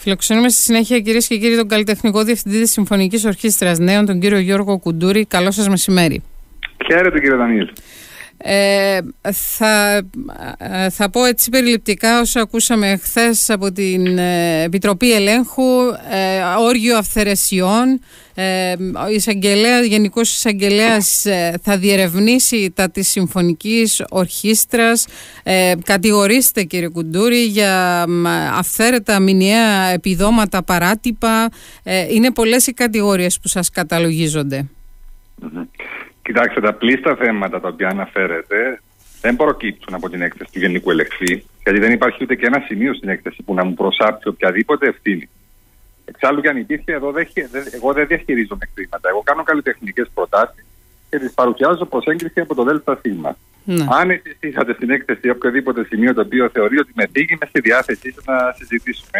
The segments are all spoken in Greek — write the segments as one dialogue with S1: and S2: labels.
S1: Φιλοξενούμε στη συνέχεια, κυρίες και κύριοι, τον καλλιτεχνικό διευθυντή της Συμφωνικής Ορχήστρας Νέων, τον κύριο Γιώργο Κουντούρη. Καλό σας μεσημέρι.
S2: Χαίρετε, κύριε Δανίλη.
S1: Θα πω έτσι περιληπτικά όσα ακούσαμε χθες από την Επιτροπή Ελέγχου, όργιο αυθαιρεσιών. Ο Γενικός Εισαγγελέας θα διερευνήσει τα της Συμφωνικής Ορχήστρας. Κατηγορείστε, κύριε Κουντούρη, για αυθαίρετα μηνιαία επιδόματα, παράτυπα. Είναι πολλές οι κατηγορίες που σας καταλογίζονται.
S2: Κοιτάξτε, τα πλήστα θέματα τα οποία αναφέρετε δεν προκύπτουν από την έκθεση του Γενικού Ελεγχτή, γιατί δεν υπάρχει ούτε και ένα σημείο στην έκθεση που να μου προσάπτει οποιαδήποτε ευθύνη. Εξάλλου, και αν υπήρχε, εγώ δεν διαχειρίζομαι χρήματα. Εγώ κάνω καλλιτεχνικές προτάσεις και τις παρουσιάζω προς έγκριση από το ΔΣ. Αν εσείς είχατε στην έκθεση οποιοδήποτε σημείο το οποίο θεωρεί ότι με θίγει, είμαι στη διάθεσή σας να συζητήσουμε.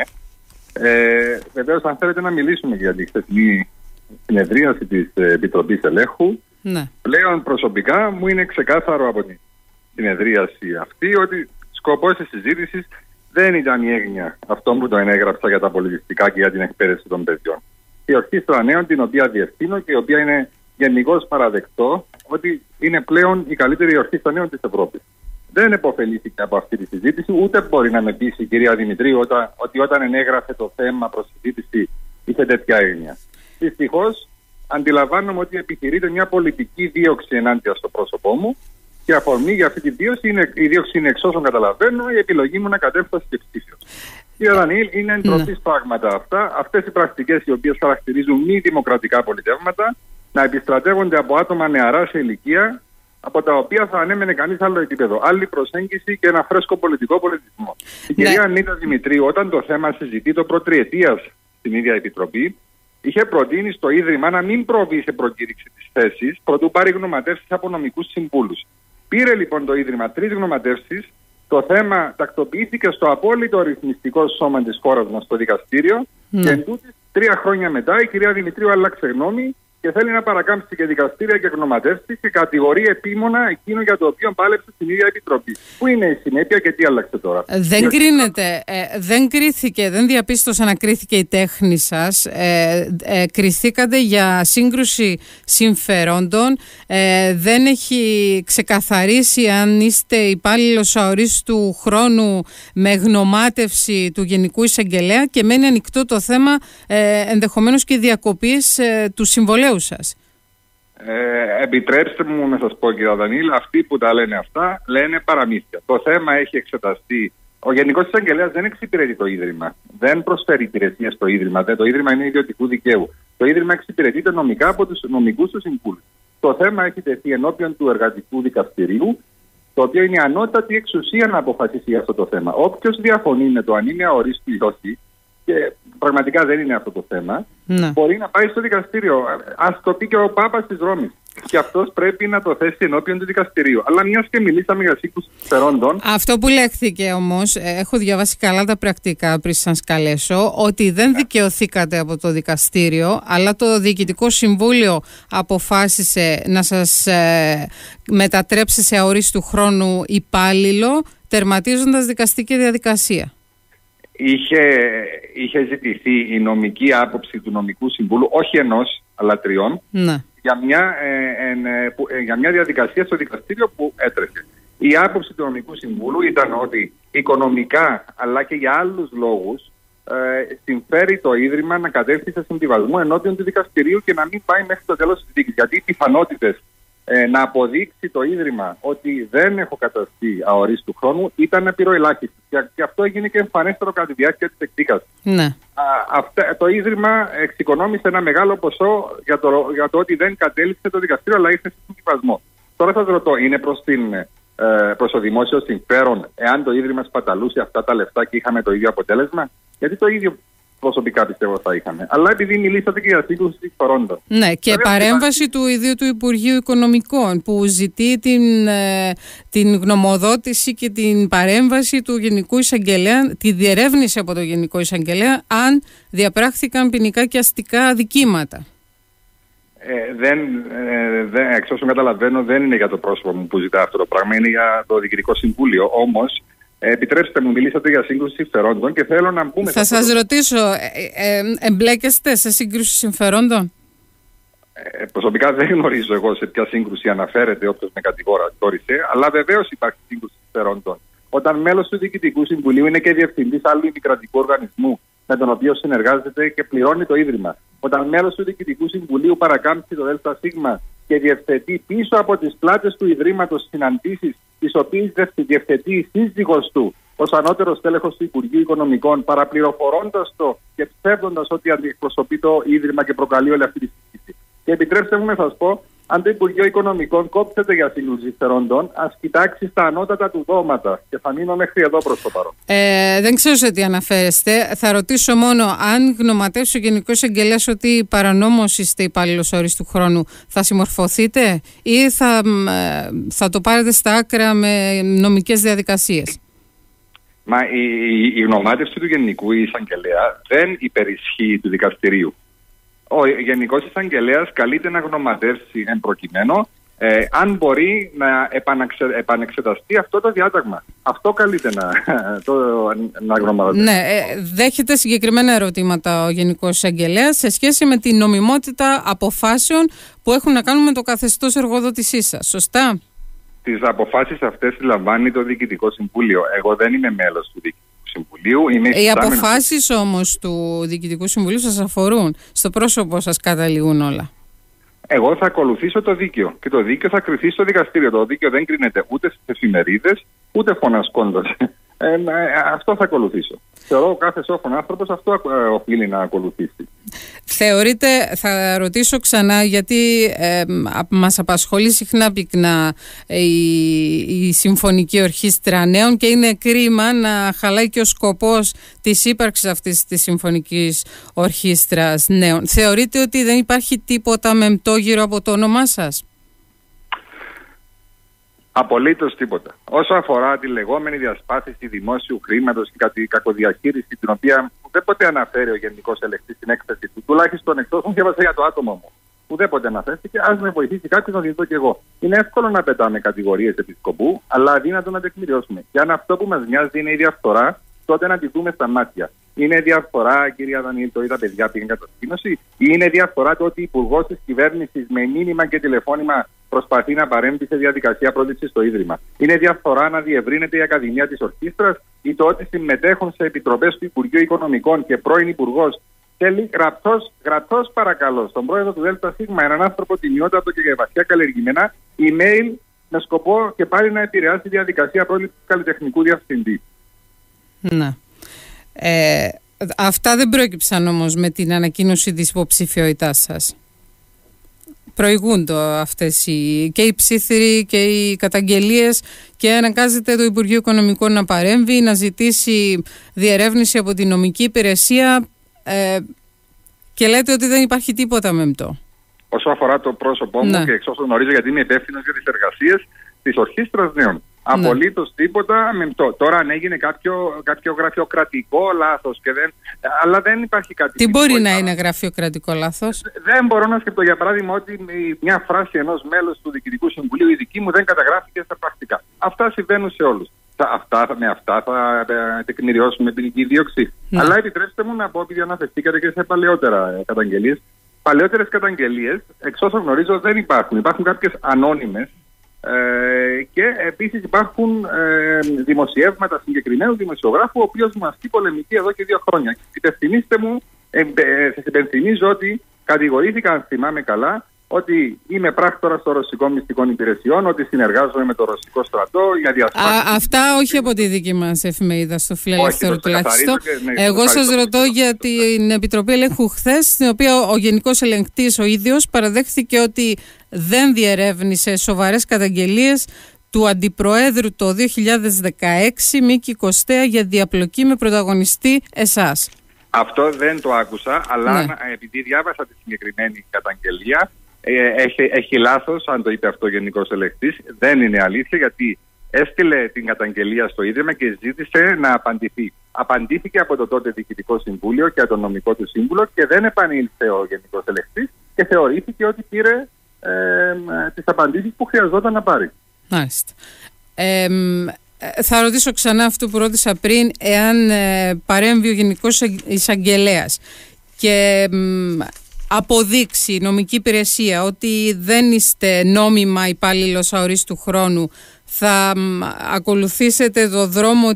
S2: Βεβαίως, αν θέλετε να μιλήσουμε για την χθεσινή συνεδρίαση της Επιτροπής Ελέγχου. Ναι. Πλέον προσωπικά μου είναι ξεκάθαρο από την συνεδρίαση αυτή ότι σκοπός της συζήτησης δεν ήταν η έγνοια αυτό που το ενέγραψα για τα πολιτιστικά και για την εκπαίδευση των παιδιών. Η Ορχήστρα Νέων, την οποία διευθύνω και η οποία είναι γενικώς παραδεκτό ότι είναι πλέον η καλύτερη Ορχήστρα Νέων της Ευρώπης. Δεν επωφελήθηκε από αυτή τη συζήτηση, ούτε μπορεί να με πείσει η κυρία Δημητρίου ότι όταν ενέγραφε το θέμα προς συζήτηση είχε τέτοια έγνοια. Δυστυχώς, αντιλαμβάνομαι ότι επιχειρείται μια πολιτική δίωξη ενάντια στο πρόσωπό μου και αφορμή για αυτή τη δίωξη είναι, εξ όσων καταλαβαίνω, η επιλογή μου να κατέβω στη ψήφιο. Κύριε Δανίλη, είναι εντροπής πράγματα αυτά. Αυτές οι πρακτικές, οι οποίες χαρακτηρίζουν μη δημοκρατικά πολιτεύματα, να επιστρατεύονται από άτομα νεαρά σε ηλικία, από τα οποία θα ανέμενε κανείς άλλο επίπεδο, άλλη προσέγγιση και ένα φρέσκο πολιτικό πολιτισμό. Η κυρία Ανίτα Δημητρίου, όταν το θέμα συζητεί το προτριετίας στην ίδια Επιτροπή, είχε προτείνει στο Ίδρυμα να μην προβεί σε προκήρυξη της θέσης προτού πάρει γνωματεύσεις από νομικούς συμβούλους. Πήρε λοιπόν το Ίδρυμα 3 γνωματεύσεις. Το θέμα τακτοποιήθηκε στο απόλυτο ρυθμιστικό σώμα της χώρας μας, στο δικαστήριο. Και εντούτοις, 3 χρόνια μετά, η κυρία Δημητρίου άλλαξε γνώμη και θέλει να παρακάμψει και δικαστήρια και γνωματεύσεις και κατηγορεί επίμονα εκείνο για το οποίο πάλεψε στην ίδια Επιτροπή. Πού είναι η συνέπεια και τι άλλαξε τώρα?
S1: Δεν κρίνεται, δεν κρίθηκε, δεν διαπίστωσα να κρίθηκε η τέχνη σας. Κριθήκατε για σύγκρουση συμφερόντων. Δεν έχει ξεκαθαρίσει αν είστε υπάλληλος αορίστου χρόνου με γνωμάτευση του Γενικού Εισαγγελέα και μένει ανοιχτό το θέμα ενδεχομένως και διακοπής του συμβολέου σας.
S2: Επιτρέψτε μου να σας πω, κύριε Δανίλη, αυτοί που τα λένε αυτά λένε παραμύθια. Το θέμα έχει εξεταστεί. Ο Γενικός Εισαγγελέας δεν εξυπηρετεί το Ίδρυμα. Δεν προσφέρει υπηρεσίες στο Ίδρυμα. Το Ίδρυμα είναι ιδιωτικού δικαίου. Το Ίδρυμα εξυπηρετείται νομικά από τους νομικούς του συμβούλους. Το θέμα έχει τεθεί ενώπιον του Εργατικού Δικαστηρίου, το οποίο είναι η ανώτατη εξουσία να αποφασίσει για αυτό το θέμα. Όποιος διαφωνεί με το αν είναι αορίστου ή όχι, και πραγματικά δεν είναι αυτό το θέμα, μπορεί να πάει στο δικαστήριο. Ας το πει και ο Πάπας της Ρώμης. Και αυτός πρέπει να το θέσει ενώπιον του δικαστηρίου. Αλλά μιας και μιλήσαμε για σύγκρουση συμφερόντων.
S1: Αυτό που λέχθηκε όμως, έχω διαβάσει καλά τα πρακτικά πριν σας καλέσω, ότι δεν δικαιωθήκατε από το δικαστήριο, αλλά το Διοικητικό Συμβούλιο αποφάσισε να σας μετατρέψει σε αορίστου χρόνου υπάλληλο, τερματίζοντας δικαστική διαδικασία.
S2: Είχε ζητηθεί η νομική άποψη του νομικού συμβούλου, όχι ενός, αλλά 3, για μια διαδικασία στο δικαστήριο που έτρεχε. Η άποψη του νομικού συμβούλου ήταν ότι οικονομικά, αλλά και για άλλους λόγους, συμφέρει το Ίδρυμα να κατέβει σε συμβιβασμό ενώπιον του δικαστηρίου και να μην πάει μέχρι το τέλος της δίκης. Γιατί οι πιθανότητες να αποδείξει το Ίδρυμα ότι δεν έχω καταστεί αορίστου χρόνου ήταν απειροελάχιστη. Και αυτό έγινε και εμφανέστερο κατά τη διάρκεια της εκδίκασης. Το Ίδρυμα εξοικονόμησε ένα μεγάλο ποσό για το ότι δεν κατέληξε το δικαστήριο, αλλά ήρθε σε συμβιβασμό. Τώρα σας ρωτώ, είναι προς το δημόσιο συμφέρον εάν το Ίδρυμα σπαταλούσε αυτά τα λεφτά και είχαμε το ίδιο αποτέλεσμα? Γιατί το ίδιο προσωπικά πιστεύω θα είχαμε. Αλλά επειδή μιλήσατε και για σύγκρουση συμφερόντων. Ναι, και
S1: παρέμβαση του ιδίου του Υπουργείου Οικονομικών που ζητεί την γνωμοδότηση και την παρέμβαση του Γενικού Εισαγγελέα, τη διερεύνηση από το Γενικό Εισαγγελέα, αν διαπράχθηκαν ποινικά και αστικά αδικήματα.
S2: Εξ όσων καταλαβαίνω, δεν είναι για το πρόσωπο μου που ζητά αυτό το πράγμα, είναι για το Διοικητικό Συμβούλιο. Όμως, Επιτρέψτε μου, μιλήσατε για σύγκρουση συμφερόντων και θέλω να μπούμε.
S1: Θα σας ρωτήσω, εμπλέκεστε σε σύγκρουση συμφερόντων?
S2: Προσωπικά δεν γνωρίζω εγώ σε ποια σύγκρουση αναφέρεται όποιος με κατηγόρησε, αλλά βεβαίως υπάρχει σύγκρουση συμφερόντων. Όταν μέλος του Διοικητικού Συμβουλίου είναι και διευθυντής άλλου ημικρατικού οργανισμού με τον οποίο συνεργάζεται και πληρώνει το Ίδρυμα. Όταν μέλος του Διοικητικού Συμβουλίου παρακάμψει το ΔΣ και διευθετεί πίσω από τις πλάτες του Ιδρύματος συναντήσεις, τις οποίες διευθετεί η σύζυγος του ως ανώτερος τέλεχος του Υπουργείου Οικονομικών, παραπληροφορώντας το και ψεύδοντας ότι αντιπροσωπεί το Ίδρυμα και προκαλεί όλη αυτή τη συζήτηση. Και επιτρέψτε μου να σας πω, αν το Υπουργείο Οικονομικών κόψετε για σύγκρουση συμφερόντων, ας κοιτάξει στα ανώτατα του δώματα. Και θα μείνω μέχρι εδώ προς το παρόν.
S1: Δεν ξέρω σε τι αναφέρεστε. Θα ρωτήσω μόνο, αν γνωματεύσει ο Γενικός Εισαγγελέας ότι παρανόμως είστε υπάλληλος ορίστου χρόνου, θα συμμορφωθείτε ή θα το πάρετε στα άκρα με νομικές διαδικασίες?
S2: Μα η γνωμάτευση του Γενικού Εισαγγελέα δεν υπερισχύει του δικαστηρίου. Ο Γενικός Εισαγγελέας καλείται να γνωματεύσει εν προκειμένου αν μπορεί να επανεξεταστεί αυτό το διάταγμα. Αυτό καλείται να γνωματεύσει.
S1: Ναι, δέχεται συγκεκριμένα ερωτήματα ο Γενικός Εισαγγελέας σε σχέση με την νομιμότητα αποφάσεων που έχουν να κάνουν με το καθεστώς εργοδότησής σας. Σωστά?
S2: Τις αποφάσεις αυτές λαμβάνει το Διοικητικό Συμβούλιο. Εγώ δεν είμαι μέλος του Διοικητικού Συμβουλίου. Οι
S1: αποφάσεις όμως του Διοικητικού Συμβουλίου σας αφορούν. Στο πρόσωπο σας καταλήγουν όλα.
S2: Εγώ θα ακολουθήσω το δίκαιο και το δίκαιο θα κριθεί στο δικαστήριο. Το δίκαιο δεν κρίνεται ούτε στις εφημερίδες ούτε φωνασκώντας. Αυτό θα ακολουθήσω. Θεωρώ ο κάθε σόφων άνθρωπος αυτό οφείλει να ακολουθήσει.
S1: Θεωρείτε, θα ρωτήσω ξανά, γιατί μας απασχολεί συχνά πυκνά η Συμφωνική Ορχήστρα Νέων και είναι κρίμα να χαλάει και ο σκοπός της ύπαρξης αυτής της Συμφωνικής Ορχήστρας Νέων. Θεωρείτε ότι δεν υπάρχει τίποτα μεμπτό γύρω από το όνομά σας?
S2: Απολύτως τίποτα. Όσο αφορά τη λεγόμενη διασπάθηση δημόσιου χρήματος και τη κακοδιαχείριση, την οποία ουδέποτε αναφέρει ο Γενικός Ελεκτής στην έκθεση του, τουλάχιστον εκτός μου διάβασα για το άτομο μου, ουδέποτε αναφέρθηκε, ας με βοηθήσει κάποιος να δει και εγώ. Είναι εύκολο να πετάμε κατηγορίες επί σκοπού, αλλά αδύνατο να τεκμηριώσουμε. Και αν αυτό που μας νοιάζει είναι η διαφθορά, τότε να τη δούμε στα μάτια. Είναι διαφορά, κυρία Δανίλη, το είδα παιδιά πήγαν κατασκήνωση, ή είναι διαφορά το ότι ο υπουργός της κυβέρνησης με μήνυμα και τηλεφώνημα προσπαθεί να παρέμβει σε διαδικασία πρόληψης στο Ίδρυμα? Είναι διαφορά να διευρύνεται η Ακαδημία της Ορχήστρας ή το ότι συμμετέχουν σε επιτροπές του Υπουργείου Οικονομικών και πρώην υπουργός θέλει γραπτός παρακαλώ στον πρόεδρο του ΔΣ, έναν άνθρωπο τιμιότατο και βαθιά καλλιεργημένα, email με σκοπό και πάλι να επηρεάσει τη διαδικασία πρόληψης καλλιτεχνικού διευθυντή.
S1: Ναι. Αυτά δεν προέκυψαν όμως με την ανακοίνωση της υποψηφιότητάς σας. Προηγούνται αυτές και οι ψήθυροι και οι καταγγελίες και αναγκάζεται το Υπουργείο Οικονομικών να παρέμβει, να ζητήσει διερεύνηση από την νομική υπηρεσία και λέτε ότι δεν υπάρχει τίποτα μεμπτό.
S2: Όσο αφορά το πρόσωπό μου και εξ όσων γνωρίζω, γιατί είμαι υπεύθυνος για τις εργασίες της Ορχήστρας Νέων. Απολύτως τίποτα μεμπτό. Τώρα αν έγινε κάποιο γραφειοκρατικό λάθος αλλά δεν υπάρχει κάτι.
S1: Τι μπορεί να είναι γραφειοκρατικό λάθος?
S2: Δεν μπορώ να σκεφτώ, για παράδειγμα, ότι μια φράση ενός μέλους του Διοικητικού Συμβουλίου, η δική μου, δεν καταγράφηκε στα πρακτικά. Αυτά συμβαίνουν σε όλους. Με αυτά θα τεκμηριώσουμε ποινική δίωξη. Αλλά επιτρέψτε μου να πω, επειδή αναφερθήκατε και σε παλαιότερα καταγγελίες. Παλαιότερες καταγγελίες, εξ όσων γνωρίζω, δεν υπάρχουν. Υπάρχουν κάποιες ανώνυμες. Και επίσης υπάρχουν δημοσιεύματα συγκεκριμένου δημοσιογράφου, ο οποίος μου ασκεί πολεμική εδώ και 2 χρόνια. Υπενθυμίστε μου, σας υπενθυμίζω ότι κατηγορήθηκα, αν θυμάμαι καλά, ότι είμαι πράκτορας των ρωσικών μυστικών υπηρεσιών, ότι συνεργάζομαι με το ρωσικό στρατό για διασφάλιση.
S1: Αυτά όχι από τη δική μας εφημερίδα, στο Φιλελεύθερο τουλάχιστον. Εγώ σας ρωτώ για την Επιτροπή Ελέγχου χθες, στην οποία ο Γενικός Ελεγκτής ο ίδιος παραδέχθηκε ότι δεν διερεύνησε σοβαρές καταγγελίες του Αντιπροέδρου το 2016, Μίκη Κωστέα, για διαπλοκή με πρωταγωνιστή εσάς.
S2: Αυτό δεν το άκουσα, αλλά επειδή διάβασα τη συγκεκριμένη καταγγελία, έχει λάθος αν το είπε αυτό ο Γενικός Ελεκτής. Δεν είναι αλήθεια, γιατί έστειλε την καταγγελία στο Ίδρυμα και ζήτησε να απαντηθεί. Απαντήθηκε από το τότε Διοικητικό Συμβούλιο και από τον νομικό του σύμβουλο και δεν επανήλθε ο Γενικός Ελεκτής και θεωρήθηκε ότι πήρε τις απαντήσεις που χρειαζόταν να πάρει.
S1: Μάλιστα. θα ρωτήσω ξανά αυτό που ρώτησα πριν, εάν παρέμβει ο Γενικός Εισαγγελέας και αποδείξει η νομική υπηρεσία ότι δεν είστε νόμιμα υπάλληλος αορίστου χρόνου, θα ακολουθήσετε το δρόμο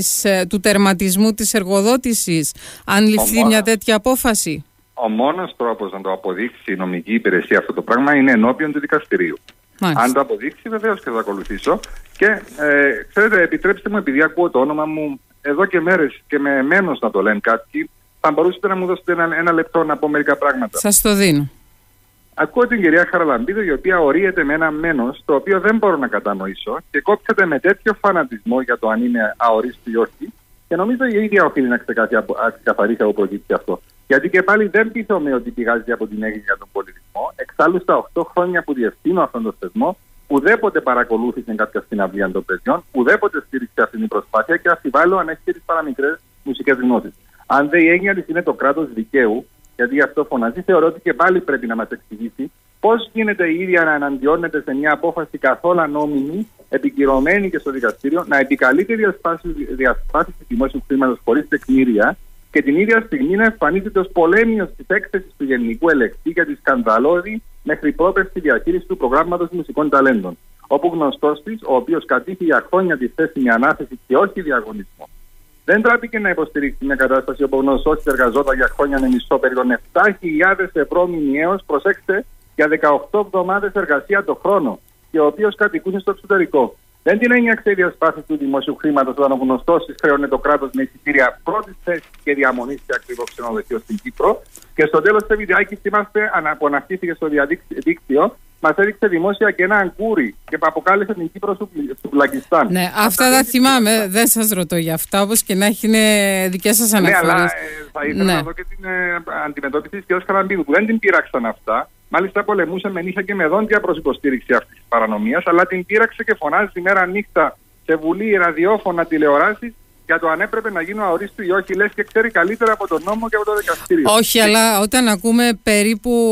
S1: του τερματισμού της εργοδότησης, αν ληφθεί μια τέτοια απόφαση?
S2: Ο μόνος τρόπος να το αποδείξει η νομική υπηρεσία αυτό το πράγμα είναι ενώπιον του δικαστηρίου. Μάλιστα. Αν το αποδείξει, βεβαίως και θα ακολουθήσω. Και ξέρετε, επιτρέψτε μου, επειδή ακούω το όνομα μου εδώ και μέρες και με μένος να το λένε κάποιοι, θα μπορούσατε να μου δώσετε ένα λεπτό να πω μερικά πράγματα?
S1: Σας το δίνω.
S2: Ακούω την κυρία Χαραλαμπίδου, η οποία ορίεται με ένα μένος το οποίο δεν μπορώ να κατανοήσω και κόψεται με τέτοιο φανατισμό για το αν είναι αορίστου ή όχι. Και νομίζω η ίδια οφείλει να ξεκαθαρίσει από προκύψει αυτό. Γιατί και πάλι δεν πείθομαι ότι πηγάζει από την έγνοια για τον πολιτισμό. Εξάλλου, στα 8 χρόνια που διευθύνω αυτόν τον θεσμό, ουδέποτε παρακολούθησε κάποια συναυλία των παιδιών, ουδέποτε στήριξε αυτή την προσπάθεια και αμφιβάλλω αν έχει και τις παραμικρές μουσικές γνώσεις. Αν δεν η έγνοια της είναι το κράτος δικαίου, γιατί γι' αυτό φωνάζει, θεωρώ ότι και πάλι πρέπει να μας εξηγήσει πώς γίνεται η ίδια να εναντιώνεται σε μια απόφαση καθόλου ανώμιμη, επικυρωμένη και στο δικαστήριο, να επικαλείται διασπάσεις του δημόσιου χρήματος χωρίς τεκμήρια και την ίδια στιγμή να εμφανίζεται ως πολέμιος της έκθεσης του Γενικού Ελεκτή για τη σκανδαλώδη μέχρι πρόπερση διαχείριση του προγράμματος μουσικών ταλέντων. Όπου γνωστός της, ο οποίος κατήχε για χρόνια τη θέση με ανάθεση και όχι διαγωνισμό, δεν τράπηκε να υποστηρίξει μια κατάσταση όπου ο γνωστός εργαζόταν για χρόνια με μισθό περί των 7.000 ευρώ μηνιαίως, προσέξτε, για 18 εβδομάδες εργασία το χρόνο, και ο οποίος κατοικούσε στο εξωτερικό. Δεν την ένιωξε η διασπάθηση του δημόσιου χρήματος όταν ο γνωστός της χρέωνε το κράτος με εισιτήρια πρώτης θέσης και διαμονής σε ακριβό ξενοδοχείο στην Κύπρο. Και στο τέλος του βιντεάκι, θυμάστε, αναποναχτήθηκε στο διαδίκτυο, μας έδειξε δημόσια και ένα αγκούρι και αποκάλεσε την Κύπρο στο Πουλακιστάν.
S1: Ναι, αυτά τα θυμάμαι, δεν σας ρωτώ για αυτά, όπως και να έχει δικές σας αναφορές.
S2: Ναι, αλλά θα ήθελα να δω και την αντιμετώπιση της κ. Χαραμπίδου, που δεν την πείραξαν αυτά. Μάλιστα πολεμούσε με νύχια και με δόντια προς υποστήριξη αυτής της παρανομίας, αλλά την πείραξε και φωνάζει μέρα νύχτα σε βουλή, ραδιόφωνα, τηλεοράσεις για το αν έπρεπε να γίνω αορίστου ή όχι, λες και ξέρει καλύτερα από τον νόμο και από το δικαστήριο.
S1: Όχι, αλλά όταν ακούμε περίπου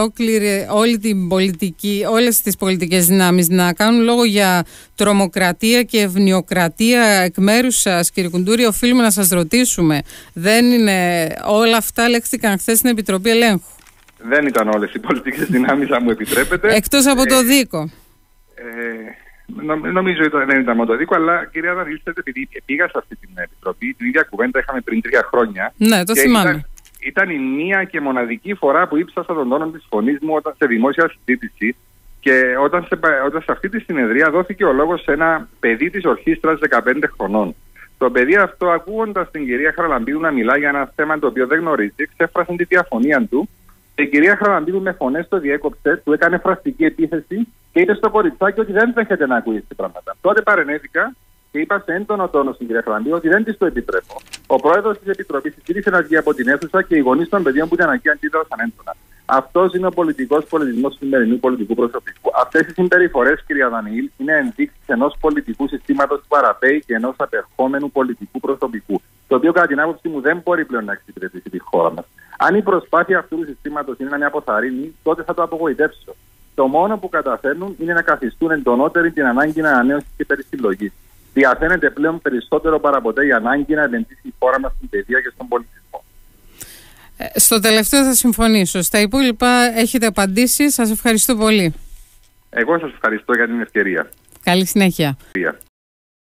S1: όλη την πολιτική, όλες τις πολιτικές δυνάμεις να κάνουν λόγο για τρομοκρατία και ευνοιοκρατία εκ μέρους σας, κύριε Κουντούρη, οφείλουμε να σας ρωτήσουμε. Δεν είναι όλα αυτά λέχθηκαν χθες στην Επιτροπή Ελέγχου?
S2: Δεν ήταν όλες οι πολιτικές δυνάμεις, αν μου επιτρέπετε.
S1: Εκτός από το Δίκο.
S2: Νομίζω ότι δεν ήταν μόνο το Δίκο, αλλά κυρία Δανίλη, επειδή πήγα σε αυτή την Επιτροπή, την ίδια κουβέντα είχαμε πριν 3 χρόνια.
S1: Ναι, το θυμάμαι.
S2: Ήταν η μία και μοναδική φορά που ύψασα τον τόνο της φωνής μου όταν σε δημόσια συζήτηση, και όταν σε αυτή τη συνεδρία δόθηκε ο λόγος σε ένα παιδί της ορχήστρας 15 χρονών. Το παιδί αυτό, ακούγοντας την κυρία Χαραλαμπίδου να μιλάει για ένα θέμα το οποίο δεν γνωρίζει, εξέφρασε τη διαφωνία του. Η κυρία Χαραλαμπίδου με φωνές το διέκοψε, του έκανε φραστική επίθεση και είπε στο κοριτσάκι ότι δεν δέχεται να ακούει τέτοια πράγματα. Τότε παρενέβηκα και είπα σε έντονο τόνο στην κυρία Χαραλαμπίδου ότι δεν της το επιτρέπω. Ο πρόεδρος της Επιτροπής ζήτησε να βγει από την αίθουσα και οι γονείς των παιδιών που ήταν εκεί αντίδρασαν έντονα. Αυτός είναι ο πολιτικός πολιτισμός του σημερινού πολιτικού προσωπικού. Αυτές οι συμπεριφορές, κυρία Δανιήλ, είναι ενδείξεις ενός πολιτικού συστήματος που παραπέει και ενός απερχόμενου πολιτικού προσωπικού, το οποίο κατά την άποψή μου δεν μπορεί πλέον να εξυπηρετήσει τη χώρα μας. Αν η προσπάθεια αυτού του συστήματος είναι να με αποθαρρύνει, τότε θα το απογοητεύσω. Το μόνο που καταφέρνουν είναι να καθιστούν εντονότερη την ανάγκη ανανέωσης και περισυλλογής. Διαφαίνεται πλέον περισσότερο παραποτέ η ανάγκη να επενδύσει η χώρα μας στην παιδεία και στον πολιτισμό.
S1: Στο τελευταίο θα συμφωνήσω. Στα υπόλοιπα έχετε απαντήσει. Σας ευχαριστώ πολύ.
S2: Εγώ σας ευχαριστώ για την ευκαιρία.
S1: Καλή συνέχεια.